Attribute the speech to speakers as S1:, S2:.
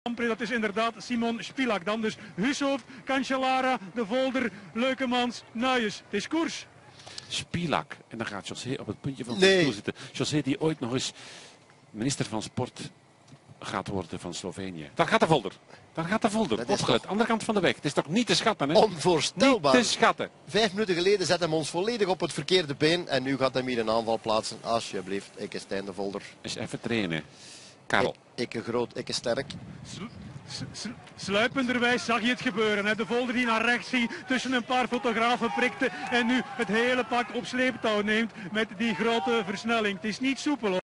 S1: Dat is inderdaad Simon Spilak. Dan dus Hushoofd, Cancellara, De Volder, Leukemans, Nuyens. Het is koers.
S2: Spilak. En dan gaat José op het puntje van de stoel zitten. José die ooit nog eens minister van Sport gaat worden van Slovenië. Daar gaat de Volder. Daar gaat de Volder. Opgelet. Andere kant van de weg. Het is toch niet te schatten, hè?
S3: Onvoorstelbaar.
S2: Niet te schatten.
S3: 5 minuten geleden zet hem ons volledig op het verkeerde been. En nu gaat hij hier een aanval plaatsen. Alsjeblieft, ik is Stijn de Volder.
S2: Eens even trainen. Karel.
S3: Ik is groot, ik is sterk.
S1: Sluipenderwijs zag je het gebeuren. Hè? De Volder die naar rechts ging, tussen een paar fotografen prikte en nu het hele pak op sleeptouw neemt met die grote versnelling. Het is niet soepel, hoor.